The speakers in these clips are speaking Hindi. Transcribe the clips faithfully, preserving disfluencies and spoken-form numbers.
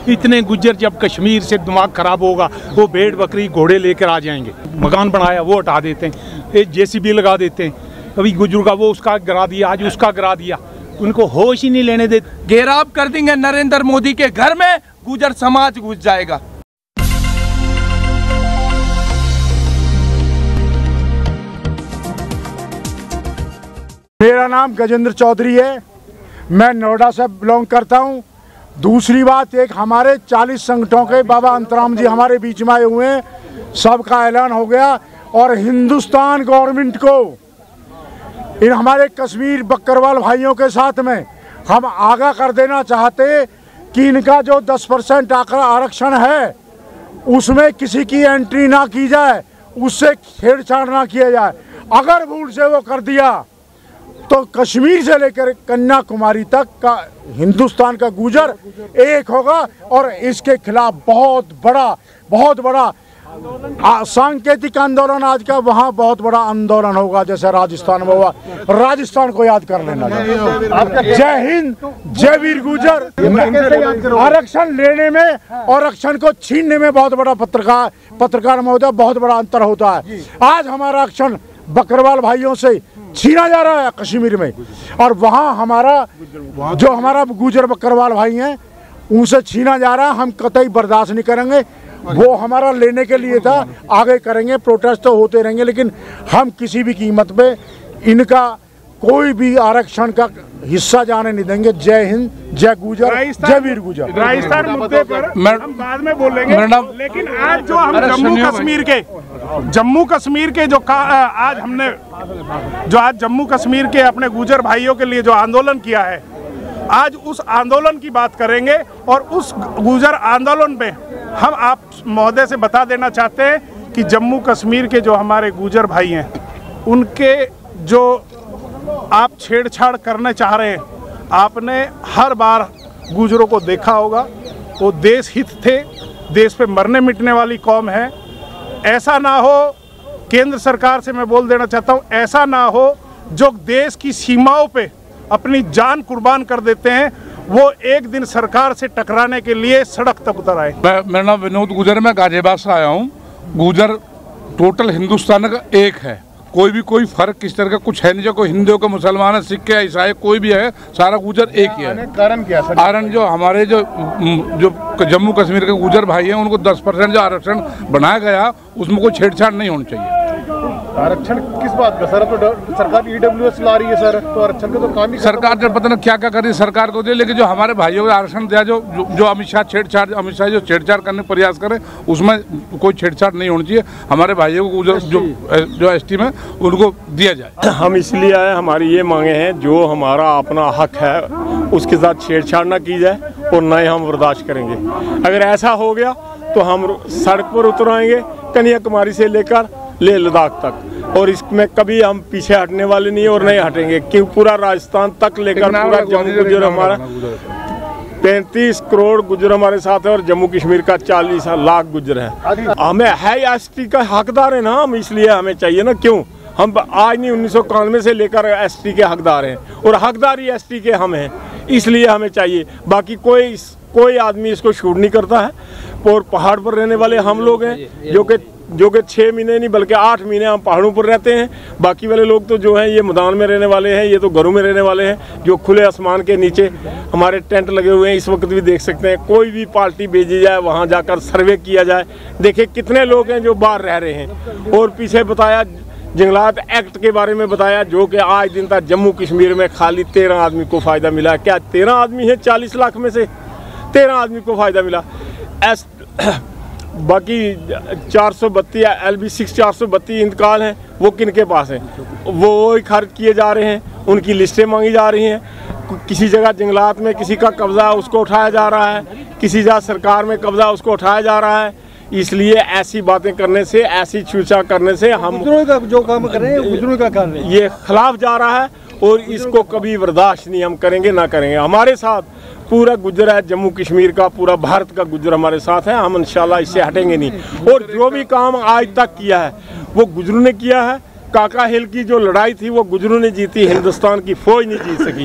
इतने गुज्जर जब कश्मीर से दिमाग खराब होगा वो भेड़ बकरी घोड़े लेकर आ जाएंगे। मकान बनाया वो हटा देते हैं, एक जेसीबी लगा देते हैं, कभी गुज्जर का वो उसका गिरा दिया, आज उसका गिरा दिया, उनको होश ही नहीं लेने देते। घेराव कर देंगे नरेंद्र मोदी के घर में, गुज्जर समाज घुस जाएगा। मेरा नाम गजेंद्र चौधरी है, मैं नोएडा से बिलोंग करता हूं। दूसरी बात, एक हमारे चालीस संगठनों के बाबा अंतराम जी हमारे बीच में आए हुए हैं, सबका ऐलान हो गया और हिंदुस्तान गवर्नमेंट को इन हमारे कश्मीर बकरवाल भाइयों के साथ में हम आगाह कर देना चाहते कि इनका जो दस परसेंट आरक्षण है उसमें किसी की एंट्री ना की जाए, उससे छेड़छाड़ ना किया जाए। अगर भूल से वो कर दिया तो कश्मीर से लेकर कन्याकुमारी तक का हिंदुस्तान का गुजर एक होगा और इसके खिलाफ बहुत बड़ा बहुत बड़ा सांकेतिक आंदोलन आज का वहाँ बहुत बड़ा आंदोलन होगा, जैसे राजस्थान में हुआ। राजस्थान को याद कर लेना। जय हिंद, जय वीर गुजर। आरक्षण लेने में और आरक्षण को छीनने में बहुत बड़ा पत्रकार पत्रकार महोदय बहुत बड़ा अंतर होता है। आज हमारा आरक्षण बकरवाल भाइयों से छीना जा रहा है कश्मीर में, और वहाँ हमारा जो हमारा गुजर बकरवाल भाई हैं उनसे छीना जा रहा है। हम कतई बर्दाश्त नहीं करेंगे। वो हमारा लेने के लिए था, आगे करेंगे, प्रोटेस्ट तो होते रहेंगे, लेकिन हम किसी भी कीमत पे इनका कोई भी आरक्षण का हिस्सा जाने नहीं देंगे। जय हिंद, जय गुजर, जय वीर गुजर। राजस्थान मुद्दे पर हम बाद में बोलेंगे, लेकिन आज जो हम जम्मू कश्मीर के जम्मू कश्मीर के जो आज हमने जो आज जम्मू कश्मीर के अपने गुजर भाइयों के लिए जो आंदोलन किया है, आज उस आंदोलन की बात करेंगे। और उस गुजर आंदोलन में हम आप महोदय से बता देना चाहते हैं कि जम्मू कश्मीर के जो हमारे गुजर भाई हैं उनके जो आप छेड़छाड़ करने चाह रहे हैं, आपने हर बार गुजरों को देखा होगा, वो देश हित थे, देश पे मरने मिटने वाली कौम है। ऐसा ना हो, केंद्र सरकार से मैं बोल देना चाहता हूँ, ऐसा ना हो जो देश की सीमाओं पे अपनी जान कुर्बान कर देते हैं वो एक दिन सरकार से टकराने के लिए सड़क तक उतर आए। मेरा नाम विनोद गुजर, मैं गाजियाबाद से आया हूँ। गुजर टोटल हिंदुस्तान का एक है, कोई भी कोई फर्क किस तरह का कुछ है नहीं। जो कोई हिंदू का, मुसलमान है, सिख है, ईसाई कोई भी है, सारा गुजर एक ही है। कारण क्या है? कारण जो हमारे जो जो जम्मू कश्मीर के गुजर भाई हैं उनको दस परसेंट जो आरक्षण बनाया गया उसमें कोई छेड़छाड़ नहीं होनी चाहिए। आरक्षण किस बात का सर? तो सरकार ईडब्ल्यूएस ला रही है सर, तो आरक्षण का तो काम ही सरकार जब पता नहीं क्या क्या कर रही है सरकार को दे, लेकिन जो हमारे भाइयों को आरक्षण दिया, जो जो अमित शाह छेड़छाड़ अमित शाह जो छेड़छाड़ करने का प्रयास करे उसमें कोई छेड़छाड़ नहीं होनी चाहिए। हमारे भाइयों को जो जो जो एस टी में उनको दिया जाए। हम इसलिए आए, हमारी ये मांगे हैं, जो हमारा अपना हक है उसके साथ छेड़छाड़ ना की जाए और न ही हम बर्दाश्त करेंगे। अगर ऐसा हो गया तो हम सड़क पर उतर आएंगे, कन्याकुमारी से लेकर लेह लद्दाख तक, और इसमें कभी हम पीछे हटने वाले नहीं और नहीं हटेंगे, क्योंकि पूरा राजस्थान तक लेकर पूरा जम्मू गुजर हमारा पैंतीस करोड़ गुजर हमारे साथ है और जम्मू कश्मीर का चालीस लाख गुजर है। हमें है एस टी का हकदार है ना हम, इसलिए हमें चाहिए ना। क्यों हम आज नहीं, उन्नीस सौ इक्यानवे से लेकर एस टी के हकदार हैं और हकदार ही एस टी के हम हैं, इसलिए हमें चाहिए। बाकी कोई कोई आदमी इसको शूट नहीं करता है। और पहाड़ पर रहने वाले हम लोग हैं जो कि जो कि छः महीने नहीं बल्कि आठ महीने हम पहाड़ों पर रहते हैं। बाकी वाले लोग तो जो हैं ये मैदान में रहने वाले हैं, ये तो घरों में रहने वाले हैं, जो खुले आसमान के नीचे हमारे टेंट लगे हुए हैं। इस वक्त भी देख सकते हैं, कोई भी पार्टी भेजी जाए वहाँ जाकर सर्वे किया जाए, देखिए कितने लोग हैं जो बाहर रह रहे हैं। और पीछे बताया जंगलात एक्ट के बारे में बताया, जो कि आज दिन तक जम्मू कश्मीर में खाली तेरह आदमी को फ़ायदा मिला। क्या तेरह आदमी है चालीस लाख में से? तेरह आदमी को फ़ायदा मिला। एस बाकी चार सौ बत्ती एल बी सिक्स चार सौ बत्ती इंतकाल हैं, वो किन के पास हैं? वो वो खारिज किए जा रहे हैं, उनकी लिस्टें मांगी जा रही हैं। किसी जगह जंगलात में किसी का कब्जा उसको उठाया जा रहा है, किसी जगह सरकार में कब्जा उसको उठाया जा रहा है। इसलिए ऐसी बातें करने से, ऐसी छूछा करने से हम का जो काम कर रहे हैं गुजरों का काम है, ये खिलाफ जा रहा है और इसको कभी बर्दाश्त नहीं हम करेंगे, ना करेंगे। हमारे साथ पूरा गुजर है, जम्मू कश्मीर का, पूरा भारत का गुजर हमारे साथ है। हम इंशाल्लाह इससे हटेंगे नहीं। और जो भी काम आज तक किया है वो गुजरों ने किया है। काका हिल की जो लड़ाई थी वो गुजरों ने जीती, हिंदुस्तान की फौज नहीं जीत सकी।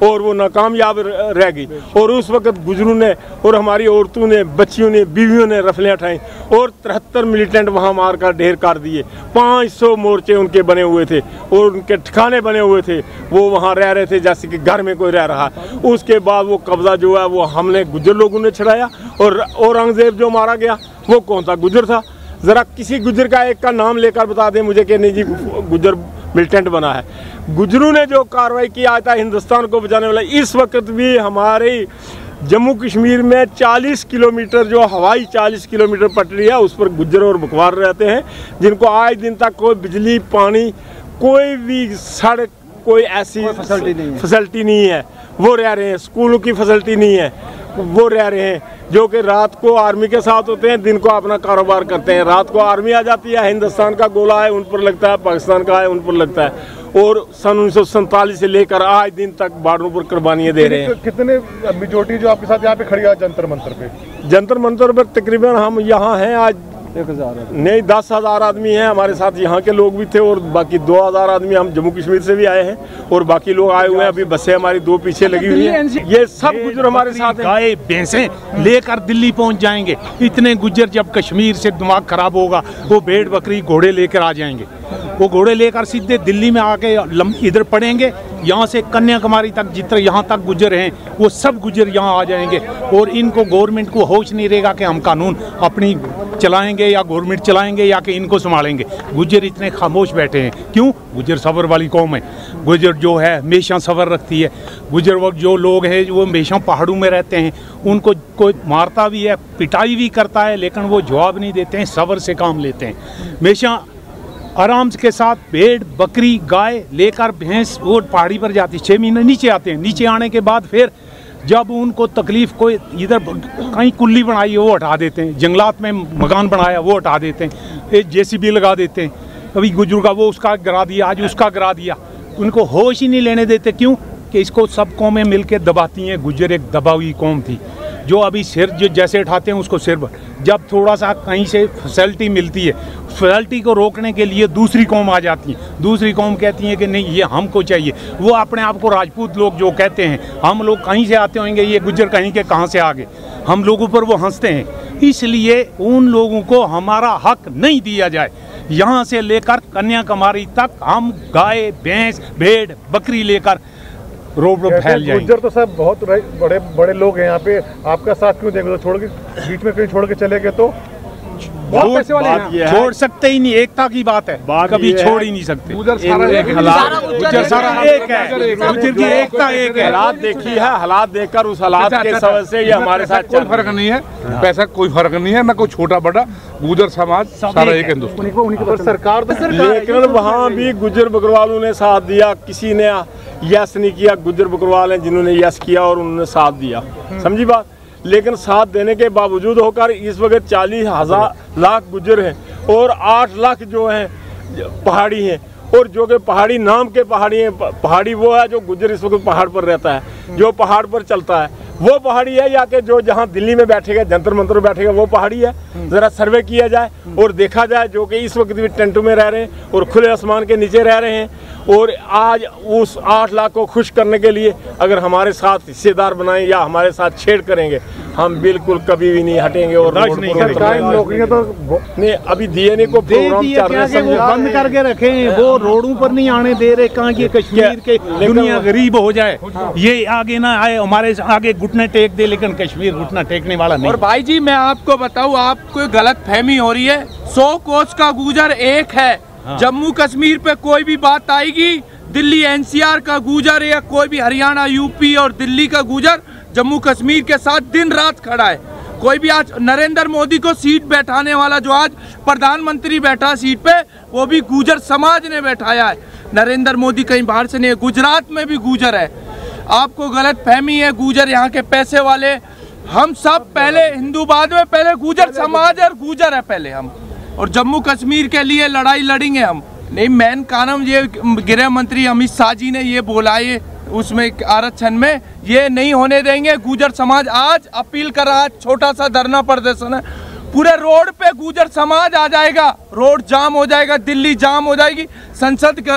और वो नाकामयाब रह गई। और उस वक्त गुजरों ने और हमारी औरतों ने, बच्चियों ने, बीवियों ने रफलें उठाई और तिहत्तर मिलिटेंट वहाँ मार कर ढेर कर दिए। पाँच सौ मोर्चे उनके बने हुए थे और उनके ठिकाने बने हुए थे, वो वहाँ रह रहे थे जैसे कि घर में कोई रह रहा। उसके बाद वो कब्जा जो है वो हमने गुज्जर लोगों ने छड़ाया। और औरंगजेब जो मारा गया वो कौन था? गुज्जर था। ज़रा किसी गुज्जर का एक का नाम लेकर बता दें मुझे कि नहीं जी गुज्जर मिलिटेंट बना है। गुज्जरों ने जो कार्रवाई की आज था हिंदुस्तान को बचाने वाला, इस वक्त भी हमारे जम्मू कश्मीर में चालीस किलोमीटर जो हवाई चालीस किलोमीटर पटरी है उस पर गुज्जर और बकवार रहते हैं, जिनको आज दिन तक कोई बिजली, पानी, कोई भी सड़क, कोई ऐसी फैसिलिटी नहीं, फैसिलिटी नहीं है। वो रह रहे हैं, स्कूलों की फैसिलिटी नहीं है, वो रह रहे हैं, जो कि रात को आर्मी के साथ होते हैं, दिन को अपना कारोबार करते हैं। रात को आर्मी आ जाती है, हिंदुस्तान का गोला है उन पर लगता है, पाकिस्तान का है उन पर लगता है। और सन उन्नीस सौ सैंतालीस से लेकर आज दिन तक बॉर्डरों पर कुर्बानियाँ दे रहे हैं। कितने मेजोरिटी जो आपके साथ यहाँ पे खड़ी है जंतर मंतर पे? जंतर मंतर पर तकरीबन हम यहाँ हैं आज एक हजार नहीं दस हजार आदमी हैं हमारे साथ। यहाँ के लोग भी थे और बाकी दो हजार आदमी हम जम्मू कश्मीर से भी आए हैं और बाकी लोग आए हुए हैं। अभी बसें हमारी दो पीछे लगी हुई हैं। ये सब गुज्जर हमारे साथ हैं। गाय भैंसें लेकर दिल्ली पहुंच जाएंगे। इतने गुज्जर जब कश्मीर से दिमाग खराब होगा वो भेड़ बकरी घोड़े लेकर आ जाएंगे। वो घोड़े लेकर सीधे दिल्ली में आके इधर पड़ेंगे। यहाँ से कन्याकुमारी तक जितने यहाँ तक गुज्जर हैं वो सब गुज्जर यहाँ आ जाएंगे। और इनको गवर्नमेंट को होश नहीं रहेगा कि हम कानून अपनी चलाएंगे या गवर्नमेंट चलाएंगे या कि इनको संभालेंगे। गुज्जर इतने खामोश बैठे हैं। क्यों? गुज्जर सबर वाली कौम है। गुज्जर जो है हमेशा सबर रखती है। गुज्जर वो जो लोग हैं वो हमेशा पहाड़ों में रहते हैं। उनको कोई मारता भी है, पिटाई भी करता है, लेकिन वो जवाब नहीं देते हैं, सबर से काम लेते हैं। हमेशा आराम के साथ भेड़, बकरी, गाय लेकर भैंस वो पहाड़ी पर जाती है। छः महीने नीचे आते हैं। नीचे आने के बाद फिर जब उनको तकलीफ कोई इधर कहीं कुल्ली बनाई है वो हटा देते हैं। जंगलात में मकान बनाया वो हटा देते हैं। एक जेसीबी लगा देते हैं। कभी गुजर का वो उसका गिरा दिया, आज उसका गिरा दिया। उनको होश ही नहीं लेने देते। क्यों? कि इसको सब कौमें मिलकर दबाती हैं। गुज्जर एक दबा हुई कौम थी जो अभी सिर जो जैसे उठाते हैं उसको सिर पर। जब थोड़ा सा कहीं से फैसिलिटी मिलती है, फैसिलिटी को रोकने के लिए दूसरी कौम आ जाती है। दूसरी कौम कहती है कि नहीं ये हमको चाहिए। वो अपने आप को राजपूत लोग जो कहते हैं, हम लोग कहीं से आते होंगे, ये गुज्जर कहीं के कहाँ से आ गए, हम लोगों पर वो हंसते हैं। इसलिए उन लोगों को हमारा हक नहीं दिया जाए। यहाँ से लेकर कन्याकुमारी तक हम गाय, भैंस, भेड़, बकरी लेकर रोड पर फैल जाएंगे। गुज्जर तो सब बहुत बड़े बड़े लोग हैं यहाँ पे, आपका साथ क्यों देंगे? छोड़ के बीच में कहीं छोड़ के चले गए तो बहुत पैसे वाले हैं। छोड़ सकते ही नहीं। एकता की बात है, बात कभी छोड़ ही नहीं सकते। गुज्जर सारा एक है। गुज्जर सारा एक है। गुज्जर की एकता एक है। हालात देखी है, हालात देखकर उस हालात के सबब से ये हमारे साथ कोई फर्क नहीं है। पैसा कोई फर्क नहीं है, ना कोई छोटा बड़ा। गुज्जर समाज सारा एक हिंदुस्तान। सरकार लेकिन वहाँ भी गुज्जर बकरवालों ने साथ दिया। किसी ने यस नहीं किया। गुज्जर बकरवाल हैं जिन्होंने यस किया और उन्होंने साथ दिया। समझी बात? लेकिन साथ देने के बावजूद होकर इस वक्त चालीस हजार लाख गुज्जर हैं और आठ लाख जो हैं पहाड़ी हैं। और जो कि पहाड़ी नाम के पहाड़ी हैं। पहाड़ी वो है जो गुज्जर इस वक्त पहाड़ पर रहता है, जो पहाड़ पर चलता है वो पहाड़ी है, या कि जो जहाँ दिल्ली में बैठेगा, जंतर मंतर में बैठेगा वो पहाड़ी है। ज़रा सर्वे किया जाए और देखा जाए जो कि इस वक्त भी टेंटों में रह रहे हैं और खुले आसमान के नीचे रह रहे हैं। और आज उस आठ लाख को खुश करने के लिए अगर हमारे साथ हिस्सेदार बनाएं या हमारे साथ छेड़ करेंगे, हम बिल्कुल कभी भी नहीं हटेंगे और नहीं नौकरियां तो नहीं अभी डीएनए को प्रोग्राम चल रहे हैं, बंद करके रखे हैं। वो रोडों पर नहीं आने दे रहे। कहाँ की कश्मीर के दुनिया गरीब हो जाए, ये आगे ना आए, हमारे आगे घुटने टेक दे, लेकिन कश्मीर घुटना टेकने वाला नहीं। और भाई जी मैं आपको बताऊं, आपको गलत फहमी हो रही है। सौ कोस का गुजर एक है। हाँ। जम्मू कश्मीर पे कोई भी बात आएगी, दिल्ली एनसीआर का गुजर या कोई भी हरियाणा, यूपी और दिल्ली का गुजर जम्मू कश्मीर के साथ दिन रात खड़ा है। कोई भी आज नरेंद्र मोदी को सीट बैठाने वाला जो आज प्रधानमंत्री बैठा सीट पे, वो भी गुजर समाज ने बैठाया है। नरेंद्र मोदी कहीं बाहर से नहीं है। गुजरात में भी गुजर है। आपको गलत फहमी है। गुजर यहाँ के पैसे वाले, हम सब पहले हिंदू, बाद में पहले गुजर समाज और गुजर है पहले हम। और जम्मू कश्मीर के लिए लड़ाई लड़ेंगे हम। नहीं, मेन कारण ये गृह मंत्री अमित शाह जी ने ये बोला, ये उसमें आरक्षण में ये नहीं होने देंगे। गुजर समाज आज अपील कर रहा है। छोटा सा धरना प्रदर्शन है, पूरे रोड पे गुजर समाज आ जाएगा। रोड जाम हो जाएगा, दिल्ली जाम हो जाएगी, संसद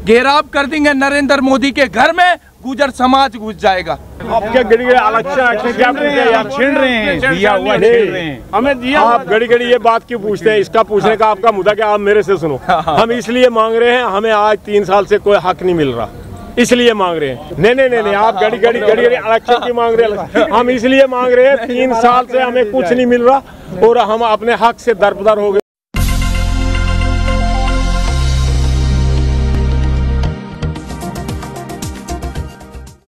घेराव कर देंगे नरेंद्र मोदी के घर में, गुजर समाज घुस जाएगा। आप क्या गड़ी गड़ी इलेक्शन क्या छेड़ रहे हैं, दिया हुआ छेड़ रहे हैं हमें दिया। आप गड़ी गड़ी ये बात क्यों पूछते हैं? इसका पूछने का आपका मुद्दा क्या? आप मेरे से सुनो। हम इसलिए मांग रहे हैं, हमें आज तीन साल से कोई हक नहीं मिल रहा, इसलिए मांग रहे हैं। नहीं नहीं नहीं, आप गड़ी गड़ी गड़ी गड़ी इलेक्शन की मांग रहे हैं। हम इसलिए मांग रहे हैं, तीन साल से हमें कुछ नहीं मिल रहा और हम अपने हक से दरबदर हो गए।